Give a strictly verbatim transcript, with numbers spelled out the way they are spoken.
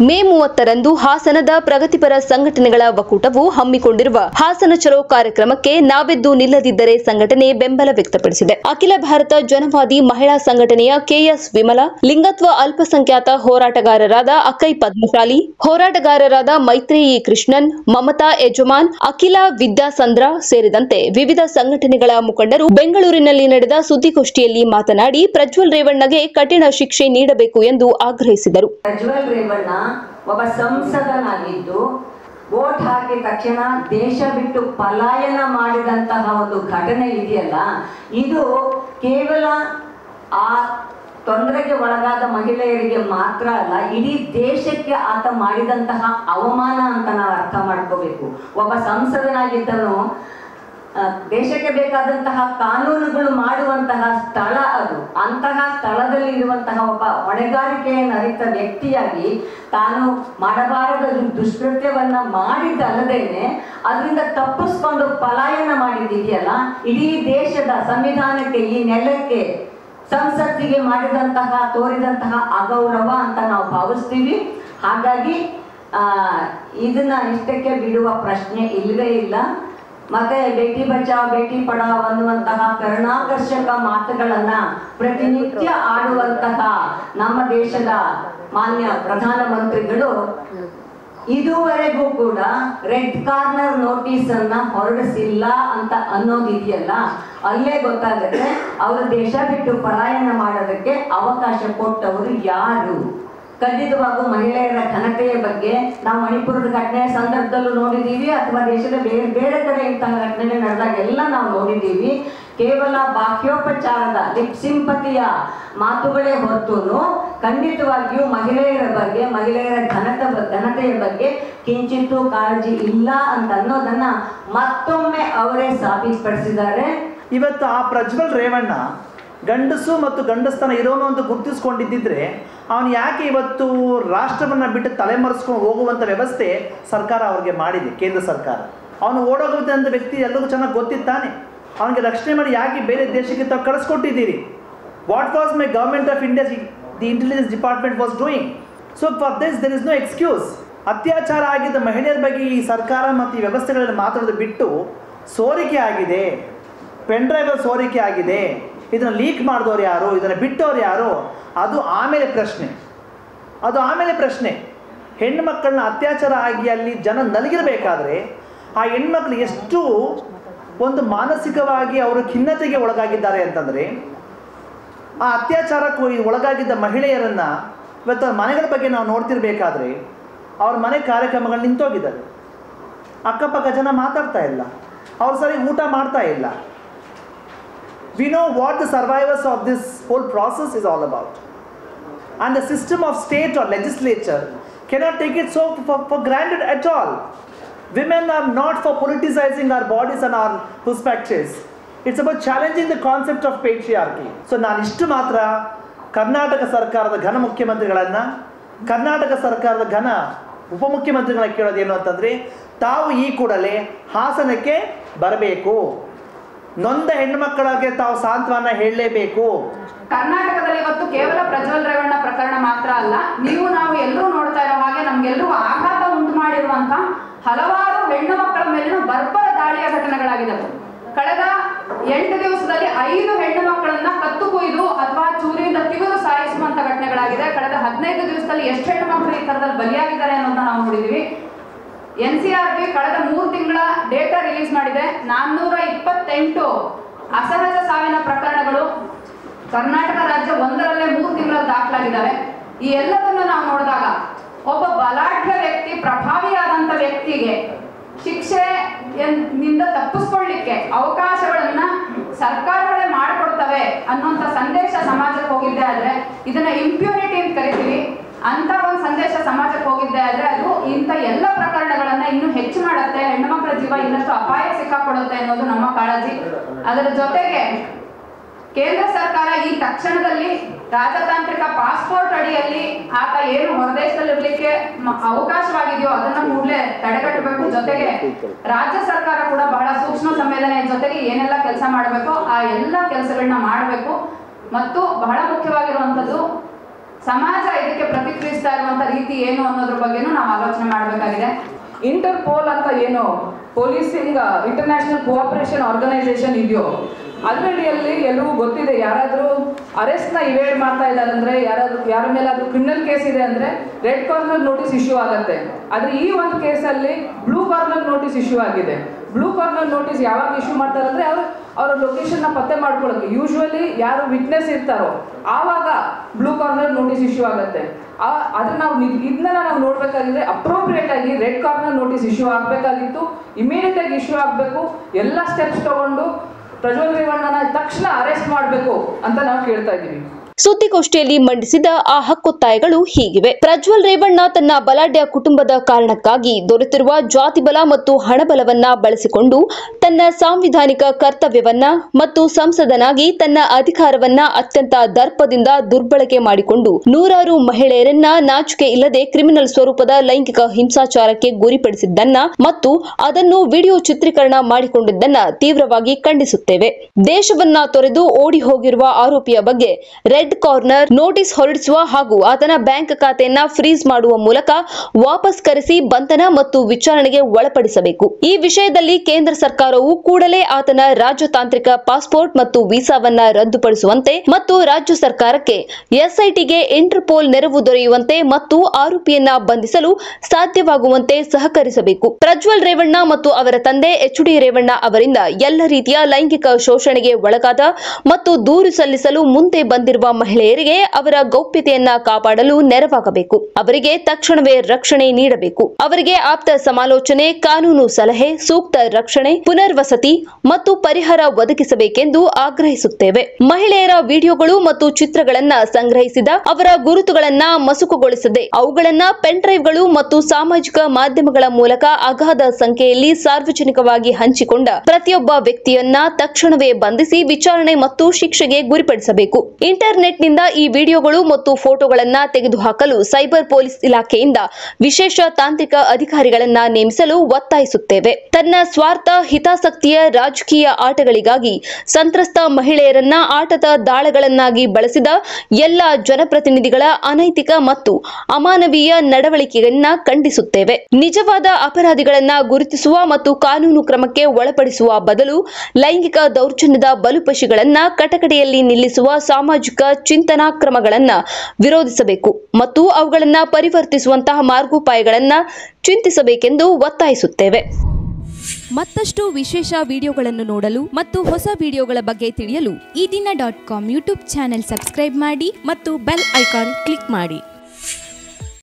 ಮೇ ಮೂವತ್ತರಂದು ಹಾಸನದ ಪ್ರಗತಿಪರ ಸಂಘಟನೆಗಳ ಒಕ್ಕೂಟವು ಹಮ್ಮಿಕೊಂಡಿರುವ ಹಾಸನ ಚಲೋ ಕಾರ್ಯಕ್ರಮಕ್ಕೆ ನಾವೆದ್ದು ನಿಲ್ಲದಿದ್ದರೆ ಸಂಘಟನೆ ಬೆಂಬಲ ವ್ಯಕ್ತಪಡಿಸಿದೆ. ಅಖಿಲ ಭಾರತ ಜನವಾದಿ ಮಹಿಳಾ ಸಂಘಟನೆಯ ಕೆಎಸ್ ವಿಮಲಾ, ಲಿಂಗತ್ವ ಅಲ್ಪಸಂಖ್ಯಾತ ಹೋರಾಟಗಾರರಾದ ಅಕ್ಕೈ ಪದ್ಮಶಾಲಿ, ಹೋರಾಟಗಾರರಾದ ಮೈತ್ರೇಯಿ ಕೃಷ್ಣನ್, ಮಮತಾ ಯಜಮಾನ್, ಅಖಿಲ ವಿದ್ಯಾಸಂದ್ರ ಸೇರಿದಂತೆ ವಿವಿಧ ಸಂಘಟನೆಗಳ ಮುಖಂಡರು ಬೆಂಗಳೂರಿನಲ್ಲಿ ನಡೆದ ಸುದ್ದಿಗೋಷ್ಠಿಯಲ್ಲಿ ಮಾತನಾಡಿ ಪ್ರಜ್ವಲ್ ರೇವಣ್ಣಗೆ ಕಠಿಣ ಶಿಕ್ಷೆ ನೀಡಬೇಕು ಎಂದು ಆಗ್ರಹಿಸಿದರು. ಪ್ರಜ್ವಲ್ ರೇವಣ್ಣ ಒಬ್ಬ ಸಂಸದನಾಗಿದ್ದು ವೋಟ್ ಹಾಕಿದ ತಕ್ಷಣ ದೇಶ ಬಿಟ್ಟು ಪಲಾಯನ ಮಾಡಿದಂತಹ ಒಂದು ಘಟನೆ ಇದೆಯಲ್ಲ, ಇದು ಕೇವಲ ಆ ತೊಂದರೆಗೆ ಒಳಗಾದ ಮಹಿಳೆಯರಿಗೆ ಮಾತ್ರ ಅಲ್ಲ, ಇಡೀ ದೇಶಕ್ಕೆ ಆತ ಮಾಡಿದಂತಹ ಅವಮಾನ ಅಂತ ನಾವು ಅರ್ಥ ಮಾಡ್ಕೋಬೇಕು. ಒಬ್ಬ ಸಂಸದನಾಗಿದ್ದನು ದೇಶಕ್ಕೆ ಬೇಕಾದಂತಹ ಕಾನೂನುಗಳು ಮಾಡುವಂತಹ ಸ್ಥಳ ಅದು. ಅಂತಹ ಸ್ಥಳದಲ್ಲಿ ಇರುವಂತಹ ಒಬ್ಬ ಹೊಣೆಗಾರಿಕೆಯನ್ನು ಅರಿತ ವ್ಯಕ್ತಿಯಾಗಿ ತಾನು ಮಾಡಬಾರದ ದುಷ್ಕೃತ್ಯವನ್ನ ಮಾಡಿದ್ದಲ್ಲದೇನೆ ಅದರಿಂದ ತಪ್ಪಿಸ್ಕೊಂಡು ಪಲಾಯನ ಮಾಡಿದ್ದಿದೆಯಲ್ಲ, ಇಡೀ ದೇಶದ ಸಂವಿಧಾನಕ್ಕೆ, ಈ ನೆಲಕ್ಕೆ, ಸಂಸತ್ತಿಗೆ ಮಾಡಿದಂತಹ ತೋರಿದಂತಹ ಅಗೌರವ ಅಂತ ನಾವು ಭಾವಿಸ್ತೀವಿ. ಹಾಗಾಗಿ ಆ ಇದನ್ನ ಇಷ್ಟಕ್ಕೆ ಬಿಡುವ ಪ್ರಶ್ನೆ ಇಲ್ಲವೇ ಇಲ್ಲ. ಮತ್ತೆ ಬೇಟಿ ಬಚಾವ್ ಬೇಟಿ ಪಢಾವ್ ಅನ್ನುವಂತಹ ಕರುಣಾಕರ್ಷಕ ಮಾತುಗಳನ್ನ ಪ್ರತಿನಿತ್ಯ ಆಡುವಂತಹ ನಮ್ಮ ದೇಶದ ಮಾನ್ಯ ಪ್ರಧಾನಮಂತ್ರಿಗಳು ಇದುವರೆಗೂ ಕೂಡ ರೆಡ್ ಕಾರ್ನರ್ ನೋಟಿಸ್ ಅನ್ನ ಹೊರಡಿಸಿಲ್ಲ ಅಂತ ಅನ್ನೋದಿದೆಯಲ್ಲ, ಅಲ್ಲೇ ಗೊತ್ತಾಗುತ್ತೆ ಅವರು ದೇಶ ಬಿಟ್ಟು ಪಲಾಯನ ಮಾಡೋದಕ್ಕೆ ಅವಕಾಶ ಕೊಟ್ಟವರು ಯಾರು. ಖಂಡಿತವಾಗೂ ಮಹಿಳೆಯರ ಘನತೆಯ ಬಗ್ಗೆ ನಾವು ಮಣಿಪುರದ ಘಟನೆ ಸಂದರ್ಭದಲ್ಲೂ ನೋಡಿದ್ದೀವಿ, ಅಥವಾ ದೇಶದ ಬೇರೆ ಬೇರೆ ಕಡೆ ಇಂತಹ ಘಟನೆ ನಡೆದಾಗ ಎಲ್ಲ ನಾವು ನೋಡಿದ್ದೀವಿ. ಕೇವಲ ಬಾಹ್ಯೋಪಚಾರದ ಲಿಪ್ಸಿಂಪತಿಯ ಮಾತುಗಳೇ ಹೊರತು ಖಂಡಿತವಾಗಿಯೂ ಮಹಿಳೆಯರ ಬಗ್ಗೆ, ಮಹಿಳೆಯರ ಘನತ ಘನತೆಯ ಬಗ್ಗೆ ಕಿಂಚಿತ್ತೂ ಕಾಳಜಿ ಇಲ್ಲ ಅಂತ ಅನ್ನೋದನ್ನ ಮತ್ತೊಮ್ಮೆ ಅವರೇ ಸಾಬೀತುಪಡಿಸಿದ್ದಾರೆ. ಇವತ್ತು ಆ ಪ್ರಜ್ವಲ್ ರೇವಣ್ಣ ಗಂಡಸು ಮತ್ತು ಗಂಡಸ್ತನ ಇರೋನು ಅಂತ ಗುರುತಿಸ್ಕೊಂಡಿದ್ದಿದ್ರೆ ಅವನು ಯಾಕೆ ಇವತ್ತು ರಾಷ್ಟ್ರವನ್ನು ಬಿಟ್ಟು ತಲೆಮರೆಸ್ಕೊಂಡು ಹೋಗುವಂಥ ವ್ಯವಸ್ಥೆ ಸರ್ಕಾರ ಅವ್ರಿಗೆ ಮಾಡಿದೆ, ಕೇಂದ್ರ ಸರ್ಕಾರ. ಅವನು ಓಡೋಗುವಂಥ ವ್ಯಕ್ತಿ ಎಲ್ಲರಿಗೂ ಚೆನ್ನಾಗಿ ಗೊತ್ತಿತ್ತಾನೆ. ಅವನಿಗೆ ರಕ್ಷಣೆ ಮಾಡಿ ಯಾಕೆ ಬೇರೆ ದೇಶಕ್ಕೆ ತಾವು ಕಳಿಸ್ಕೊಟ್ಟಿದ್ದೀರಿ? What was my government of India, the intelligence department was doing. So far this there is no excuse. ಅತ್ಯಾಚಾರ ಆಗಿದ್ದ ಮಹಿಳೆಯರ ಬಗ್ಗೆ ಈ ಸರ್ಕಾರ ಮತ್ತು ಈ ವ್ಯವಸ್ಥೆಗಳಲ್ಲಿ ಮಾತಾಡೋದು ಬಿಟ್ಟು ಸೋರಿಕೆ ಆಗಿದೆ, ಪೆನ್ ಡ್ರೈವರ್ ಸೋರಿಕೆ ಆಗಿದೆ, ಇದನ್ನು ಲೀಕ್ ಮಾಡಿದವ್ರು ಯಾರು, ಇದನ್ನು ಬಿಟ್ಟವ್ರು ಯಾರು, ಅದು ಆಮೇಲೆ ಪ್ರಶ್ನೆ. ಅದು ಆಮೇಲೆ ಪ್ರಶ್ನೆ. ಹೆಣ್ಣು ಮಕ್ಕಳನ್ನ ಅತ್ಯಾಚಾರ ಆಗಿ ಅಲ್ಲಿ ಜನ ನಲಗಿರಬೇಕಾದ್ರೆ ಆ ಹೆಣ್ಮಕ್ಳು ಎಷ್ಟು ಒಂದು ಮಾನಸಿಕವಾಗಿ ಅವರು ಖಿನ್ನತೆಗೆ ಒಳಗಾಗಿದ್ದಾರೆ ಅಂತಂದರೆ, ಆ ಅತ್ಯಾಚಾರಕ್ಕೂ ಒಳಗಾಗಿದ್ದ ಮಹಿಳೆಯರನ್ನು ಇವತ್ತು ಮನೆಗಳ ಬಗ್ಗೆ ನಾವು ನೋಡ್ತಿರ್ಬೇಕಾದ್ರೆ ಅವ್ರ ಮನೆ ಕಾರ್ಯಕ್ರಮಗಳು ನಿಂತೋಗಿದ್ದಾರೆ. ಅಕ್ಕಪಕ್ಕ ಜನ ಮಾತಾಡ್ತಾ ಇಲ್ಲ, ಅವ್ರು ಸರಿ ಊಟ ಮಾಡ್ತಾ ಇಲ್ಲ. We know what the survivors of this whole process is all about. And the system of state or legislature cannot take it so for, for granted at all. Women are not for politicizing our bodies and our perspectives. It's about challenging the concept of patriarchy. So ನಾನು ಇಷ್ಟು ಮಾತ್ರ ಕರ್ನಾಟಕ ಸರ್ಕಾರದ ಘನ ಮುಖ್ಯಮಂತ್ರಿಗಳನ್ನು, ಕರ್ನಾಟಕ ಸರ್ಕಾರದ ಘನ ಉಪಮುಖ್ಯಮಂತ್ರಿಗಳನ್ನ ಕೇಳೋದೇನು ಅಂತಂದರೆ, ತಾವು ಈ ಕೂಡಲೇ ಹಾಸನಕ್ಕೆ ಬರಬೇಕು, ನೊಂದ ಹೆಣ್ಣು ಮಕ್ಕಳಿಗೆ ತಾವು ಸಾಂತ್ವನ ಹೇಳಲೇಬೇಕು. ಕರ್ನಾಟಕದಲ್ಲಿ ಇವತ್ತು ಕೇವಲ ಪ್ರಜ್ವಲ್ ರೇವಣ್ಣ ಪ್ರಕರಣ ಮಾತ್ರ ಅಲ್ಲ, ನೀವು ನಾವು ಎಲ್ಲರೂ ನೋಡ್ತಾ ಇರೋ ಹಾಗೆ ನಮ್ಗೆಲ್ಲರೂ ಆಘಾತ ಉಂಟು ಮಾಡಿರುವಂತ ಹಲವಾರು ಹೆಣ್ಣು ಮಕ್ಕಳ ಮೇಲಿನ ಬರ್ಬರ ದಾಳಿಯ ಘಟನೆಗಳಾಗಿದ್ದಾವೆ. ಕಳೆದ ಎಂಟು ದಿವಸದಲ್ಲಿ ಐದು ಹೆಣ್ಣು ಮಕ್ಕಳನ್ನ ಕತ್ತು ಕೊಯ್ದು ಅಥವಾ ಚೂರಿಯಿಂದ ತಿವಿದು ಸಾಯಿಸುವಂತ ಘಟನೆಗಳಾಗಿದೆ. ಕಳೆದ ಹದಿನೈದು ದಿವಸದಲ್ಲಿ ಎಷ್ಟು ಹೆಣ್ಣು ಮಕ್ಕಳು ಈ ತರದಲ್ಲಿ ಬಲಿಯಾಗಿದ್ದಾರೆ ಅನ್ನೋದನ್ನ ನಾವು ನೋಡಿದೀವಿ. ಎನ್ ಸಿ ಆರ್ ಬಿ ಕಳೆದ ಮೂರು ತಿಂಗಳ ಡೇಟಾ ರಿಲೀಸ್ ಮಾಡಿದೆ. ನಾನ್ನೂರ ಇಪ್ಪತ್ತೆಂಟು ಅಸಹಜ ಸಾವಿನ ಪ್ರಕರಣಗಳು ಕರ್ನಾಟಕ ರಾಜ್ಯ ಒಂದರಲ್ಲೇ ಮೂರು ತಿಂಗಳಲ್ಲಿ ದಾಖಲಾಗಿದ್ದಾವೆ. ಈ ಎಲ್ಲದನ್ನು ನಾವು ನೋಡಿದಾಗ ಒಬ್ಬ ಬಲಾಢ್ಯ ವ್ಯಕ್ತಿ, ಪ್ರಭಾವಿಯಾದಂಥ ವ್ಯಕ್ತಿಗೆ ಶಿಕ್ಷೆ ನಿಂದ ತಪ್ಪಿಸ್ಕೊಳ್ಳಿಕ್ಕೆ ಅವಕಾಶಗಳನ್ನ ಸರ್ಕಾರಗಳೇ ಮಾಡಿಕೊಡ್ತವೆ ಅನ್ನುವಂಥ ಸಂದೇಶ ಸಮಾಜಕ್ಕೆ ಹೋಗಿದ್ದೆ ಆದ್ರೆ, ಇದನ್ನ ಇಂಪ್ಯೂನಿಟಿ ಅಂತ ಕರಿತೀವಿ, ಅಂತ ಒಂದು ಸಂದೇಶ ಸಮಾಜಕ್ಕೆ ಹೋಗಿದ್ದೆ ಆದ್ರೆ ಅದು ಇಂಥ ಎಲ್ಲ ಪ್ರಕರಣಗಳನ್ನ ಇನ್ನೂ ಹೆಚ್ಚು ಮಾಡುತ್ತೆ, ಹೆಣ್ಣು ಮಕ್ಕಳ ಜೀವ ಇನ್ನಷ್ಟು ಅಪಾಯ ಸಿಕ್ಕಾಕೊಳ್ಳುತ್ತೆ ಅನ್ನೋದು ನಮ್ಮ ಕಾಳಜಿ. ಅದರ ಜೊತೆಗೆ ಕೇಂದ್ರ ಸರ್ಕಾರ ಈ ತಕ್ಷಣದಲ್ಲಿ ರಾಜತಾಂತ್ರಿಕ ಪಾಸ್ಪೋರ್ಟ್ ಅಡಿಯಲ್ಲಿ ಆತ ಏನು ಹೊರದೇಶದಲ್ಲಿ ಇರ್ಲಿಕ್ಕೆ ಅವಕಾಶವಾಗಿದೆಯೋ ಅದನ್ನ ಕೂಡಲೇ ತಡೆಗಟ್ಟಬೇಕು. ಜೊತೆಗೆ ರಾಜ್ಯ ಸರ್ಕಾರ ಕೂಡ ಬಹಳ ಸೂಕ್ಷ್ಮ ಸಂವೇದನೆಯ ಜೊತೆಗೆ ಏನೆಲ್ಲ ಕೆಲಸ ಮಾಡಬೇಕು ಆ ಎಲ್ಲ ಕೆಲಸಗಳನ್ನ ಮಾಡಬೇಕು. ಮತ್ತು ಬಹಳ ಮುಖ್ಯವಾಗಿರುವಂತದ್ದು ಸಮಾಜ ಇದಕ್ಕೆ ಪ್ರತಿಕ್ರಿಯಿಸ್ತಾ ಇರುವಂತ ರೀತಿ ಏನು ಅನ್ನೋದ್ರ ಬಗ್ಗೆನೂ ನಾವು ಆಲೋಚನೆ ಮಾಡಬೇಕಾಗಿದೆ. ಇಂಟರ್ಪೋಲ್ ಅಂತ ಏನು ಪೊಲೀಸಿಂಗ್ ಇಂಟರ್ನ್ಯಾಷನಲ್ ಕೋಆಪರೇಷನ್ ಆರ್ಗನೈಸೇಷನ್ ಇದೆಯೋ ಅದರಲ್ಲಿ ಎಲ್ಲರಿಗೂ ಗೊತ್ತಿದೆ, ಯಾರಾದರೂ ಅರೆಸ್ಟ್ನ ಇವೇಡ್ ಮಾಡ್ತಾ ಇದ್ದಾರೆ ಅಂದರೆ, ಯಾರಾದ್ರೂ ಯಾರ ಮೇಲಾದ್ರೂ ಕ್ರಿಮಿನಲ್ ಕೇಸ್ ಇದೆ ಅಂದರೆ ರೆಡ್ ಕಾರ್ನರ್ ನೋಟಿಸ್ ಇಶ್ಯೂ ಆಗುತ್ತೆ. ಆದರೆ ಈ ಒಂದು ಕೇಸಲ್ಲಿ ಬ್ಲೂ ಕಾರ್ನರ್ ನೋಟಿಸ್ ಇಶ್ಯೂ ಆಗಿದೆ. ಬ್ಲೂ ಕಾರ್ನರ್ ನೋಟಿಸ್ ಯಾವಾಗ ಇಶ್ಯೂ ಮಾಡ್ತಾರೆ ಅಂದರೆ ಅವರು ಅವರ ಲೊಕೇಶನ್ನ ಪತ್ತೆ ಮಾಡ್ಕೊಳ್ಳೋಕೆ, ಯೂಶ್ವಲಿ ಯಾರು ವಿಟ್ನೆಸ್ ಇರ್ತಾರೋ ಆವಾಗ ಬ್ಲೂ ಕಾರ್ನರ್ ನೋಟಿಸ್ ಇಶ್ಯೂ ಆಗುತ್ತೆ. ಆದರೆ ನಾವು ಇದನ್ನೆಲ್ಲ ನಾವು ನೋಡಬೇಕಾಗಿದ್ರೆ ಅಪ್ರೋಪ್ರಿಯೇಟ್ ಆಗಿ ರೆಡ್ ಕಾರ್ನರ್ ನೋಟಿಸ್ ಇಶ್ಯೂ ಆಗಬೇಕಾಗಿತ್ತು, ಇಮಿಡಿಯೇಟ್ ಆಗಿ ಇಶ್ಯೂ ಆಗಬೇಕು. ಎಲ್ಲ ಸ್ಟೆಪ್ಸ್ ತಗೊಂಡು ಪ್ರಜ್ವಲ್ ರೇವಣ್ಣನ ತಕ್ಷಣ ಅರೆಸ್ಟ್ ಮಾಡಬೇಕು ಅಂತ ನಾವು ಕೇಳ್ತಾ ಇದ್ದೀವಿ. ಸುದ್ದಿಗೋಷ್ಠಿಯಲ್ಲಿ ಮಂಡಿಸಿದ ಆ ಹಕ್ಕೊತ್ತಾಯಗಳು ಹೀಗಿವೆ. ಪ್ರಜ್ವಲ್ ರೇವಣ್ಣ ತನ್ನ ಬಲಾಢ್ಯ ಕುಟುಂಬದ ಕಾರಣಕ್ಕಾಗಿ ದೊರೆತಿರುವ ಜಾತಿಬಲ ಮತ್ತು ಹಣಬಲವನ್ನ ಬಳಸಿಕೊಂಡು ತನ್ನ ಸಾಂವಿಧಾನಿಕ ಕರ್ತವ್ಯವನ್ನ ಮತ್ತು ಸಂಸದನಾಗಿ ತನ್ನ ಅಧಿಕಾರವನ್ನ ಅತ್ಯಂತ ದರ್ಪದಿಂದ ದುರ್ಬಳಕೆ ಮಾಡಿಕೊಂಡು ನೂರಾರು ಮಹಿಳೆಯರನ್ನ ನಾಚಿಕೆ ಇಲ್ಲದೆ ಕ್ರಿಮಿನಲ್ ಸ್ವರೂಪದ ಲೈಂಗಿಕ ಹಿಂಸಾಚಾರಕ್ಕೆ ಗುರಿಪಡಿಸಿದ್ದನ್ನ ಮತ್ತು ಅದನ್ನು ವಿಡಿಯೋ ಚಿತ್ರೀಕರಣ ಮಾಡಿಕೊಂಡಿದ್ದನ್ನ ತೀವ್ರವಾಗಿ ಖಂಡಿಸುತ್ತೇವೆ. ದೇಶವನ್ನ ತೊರೆದು ಓಡಿ ಹೋಗಿರುವ ಆರೋಪಿಯ ಬಗ್ಗೆ ರೆಡ್ ಕಾರ್ನರ್ ನೋಟಿಸ್ ಹೊರಡಿಸುವ ಹಾಗೂ ಆತನ ಬ್ಯಾಂಕ್ ಖಾತೆಯನ್ನ ಫ್ರೀಸ್ ಮಾಡುವ ಮೂಲಕ ವಾಪಸ್ ಕರೆಸಿ ಬಂಧನ ಮತ್ತು ವಿಚಾರಣೆಗೆ ಒಳಪಡಿಸಬೇಕು. ಈ ವಿಷಯದಲ್ಲಿ ಕೇಂದ್ರ ಸರ್ಕಾರವು ಕೂಡಲೇ ಆತನ ರಾಜತಾಂತ್ರಿಕ ಪಾಸ್ಪೋರ್ಟ್ ಮತ್ತು ವೀಸಾವನ್ನ ರದ್ದುಪಡಿಸುವಂತೆ ಮತ್ತು ರಾಜ್ಯ ಸರ್ಕಾರಕ್ಕೆ ಎಸ್ಐಟಿಗೆ ಇಂಟರ್ಪೋಲ್ ನೆರವು ದೊರೆಯುವಂತೆ ಮತ್ತು ಆರೋಪಿಯನ್ನ ಬಂಧಿಸಲು ಸಾಧ್ಯವಾಗುವಂತೆ ಸಹಕರಿಸಬೇಕು. ಪ್ರಜ್ವಲ್ ರೇವಣ್ಣ ಮತ್ತು ಅವರ ತಂದೆ ಎಚ್ ಡಿ ರೇವಣ್ಣ ಅವರಿಂದ ಎಲ್ಲ ರೀತಿಯ ಲೈಂಗಿಕ ಶೋಷಣೆಗೆ ಒಳಗಾದ ಮತ್ತು ದೂರು ಸಲ್ಲಿಸಲು ಮುಂದೆ ಬಂದಿರುವ ಮಹಿಳೆಯರಿಗೆ ಅವರ ಗೌಪ್ಯತೆಯನ್ನ ಕಾಪಾಡಲು ನೆರವಾಗಬೇಕು. ಅವರಿಗೆ ತಕ್ಷಣವೇ ರಕ್ಷಣೆ ನೀಡಬೇಕು. ಅವರಿಗೆ ಆಪ್ತ ಸಮಾಲೋಚನೆ, ಕಾನೂನು ಸಲಹೆ, ಸೂಕ್ತ ರಕ್ಷಣೆ, ಪುನರ್ವಸತಿ ಮತ್ತು ಪರಿಹಾರ ಒದಗಿಸಬೇಕೆಂದು ಆಗ್ರಹಿಸುತ್ತೇವೆ. ಮಹಿಳೆಯರ ವಿಡಿಯೋಗಳು ಮತ್ತು ಚಿತ್ರಗಳನ್ನ ಸಂಗ್ರಹಿಸಿದ ಅವರ ಗುರುತುಗಳನ್ನ ಮಸುಕುಗೊಳಿಸದೆ ಅವುಗಳನ್ನ ಪೆನ್ ಡ್ರೈವ್ಗಳು ಮತ್ತು ಸಾಮಾಜಿಕ ಮಾಧ್ಯಮಗಳ ಮೂಲಕ ಅಗಾಧ ಸಂಖ್ಯೆಯಲ್ಲಿ ಸಾರ್ವಜನಿಕವಾಗಿ ಹಂಚಿಕೊಂಡ ಪ್ರತಿಯೊಬ್ಬ ವ್ಯಕ್ತಿಯನ್ನ ತಕ್ಷಣವೇ ಬಂಧಿಸಿ ವಿಚಾರಣೆ ಮತ್ತು ಶಿಕ್ಷೆಗೆ ಗುರಿಪಡಿಸಬೇಕು. ಇಂಟರ್ನೆಟ್ನಿಂದ ಈ ವಿಡಿಯೋಗಳು ಮತ್ತು ಫೋಟೋಗಳನ್ನ ತೆಗೆದುಹಾಕಲು ಸೈಬರ್ ಪೊಲೀಸ್ ಇಲಾಖೆಯಿಂದ ವಿಶೇಷ ತಾಂತ್ರಿಕ ಅಧಿಕಾರಿಗಳನ್ನ ನೇಮಿಸಲು ಒತ್ತಾಯಿಸುತ್ತೇವೆ. ತನ್ನ ಸ್ವಾರ್ಥ ಹಿತಾಸಕ್ತಿಯ ರಾಜಕೀಯ ಆಟಗಳಿಗಾಗಿ ಸಂತ್ರಸ್ತ ಮಹಿಳೆಯರನ್ನ ಆಟದ ದಾಳಗಳನ್ನಾಗಿ ಬಳಸಿದ ಎಲ್ಲ ಜನಪ್ರತಿನಿಧಿಗಳ ಅನೈತಿಕ ಮತ್ತು ಅಮಾನವೀಯ ನಡವಳಿಕೆಯನ್ನ ಖಂಡಿಸುತ್ತೇವೆ. ನಿಜವಾದ ಅಪರಾಧಿಗಳನ್ನ ಗುರುತಿಸುವ ಮತ್ತು ಕಾನೂನು ಕ್ರಮಕ್ಕೆ ಒಳಪಡಿಸುವ ಬದಲು ಲೈಂಗಿಕ ದೌರ್ಜನ್ಯದ ಬಲುಪಶಿಗಳನ್ನ ಕಟಕಡೆಯಲ್ಲಿ ನಿಲ್ಲಿಸುವ ಸಾಮಾಜಿಕ ಚಿಂತನಾ ಕ್ರಮಗಳನ್ನು ವಿರೋಧಿಸಬೇಕು ಮತ್ತು ಅವುಗಳನ್ನು ಪರಿವರ್ತಿಸುವಂತಹ ಮಾರ್ಗೋಪಾಯಗಳನ್ನು ಚಿಂತಿಸಬೇಕೆಂದು ಒತ್ತಾಯಿಸುತ್ತೇವೆ. ಮತ್ತಷ್ಟು ವಿಶೇಷ ವಿಡಿಯೋಗಳನ್ನು ನೋಡಲು ಮತ್ತು ಹೊಸ ವಿಡಿಯೋಗಳ ಬಗ್ಗೆ ತಿಳಿಯಲು Ee Dina dot com YouTube channel subscribe ಮಾಡಿ ಮತ್ತು ಬೆಲ್ ಐಕಾನ್ ಕ್ಲಿಕ್ ಮಾಡಿ.